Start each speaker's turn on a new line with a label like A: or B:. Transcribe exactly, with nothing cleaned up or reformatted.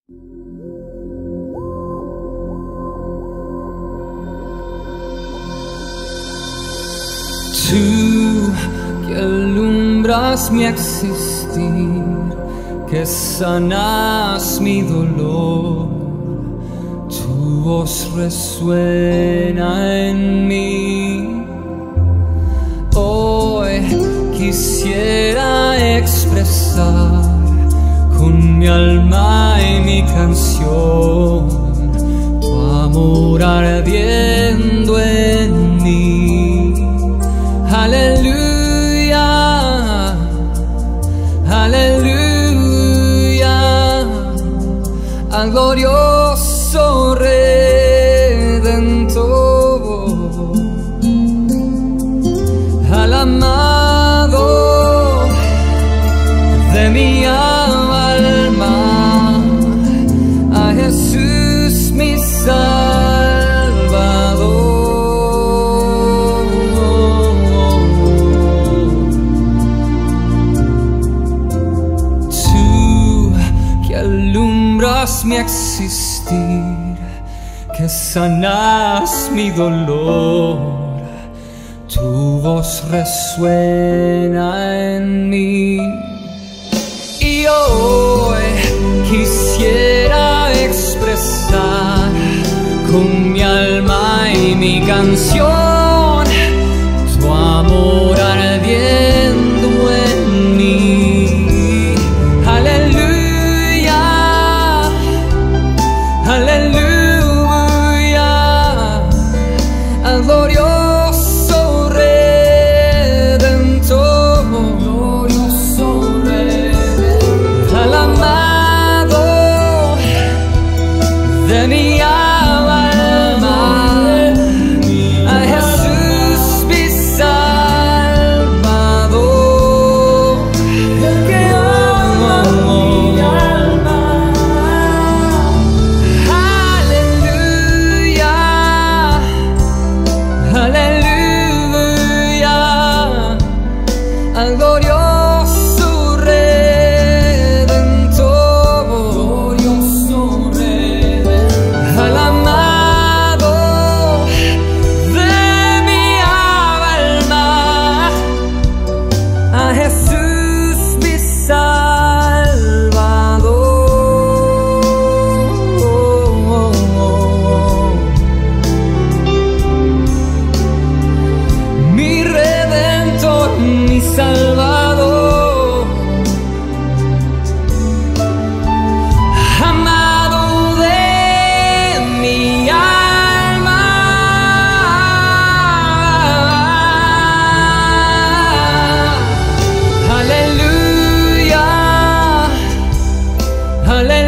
A: Tú que alumbras mi existir, que sanas mi dolor, tu voz resuena en mí. Hoy quisiera expresar con mi alma y mi canción tu amor ardiendo en mí. Aleluya, aleluya, al glorioso Redentor, al amado de mi alma, a Jesús mi Salvador. Mi existir, que sanas mi dolor, tu voz resuena en mí. Y hoy quisiera expresar con mi alma y mi canción tu amor ardiendo en mí. Aleluya. Aleluya, al glorioso Redentor, glorioso Redentor, al amado de mi alma, a Jesús mi Salvador, que ama mi alma. Aleluya, al glorioso Redentor, glorioso Redentor, al amado de mi alma, a Jesús mi Salvador. Mi Salvador, amado de mi alma, aleluya, aleluya.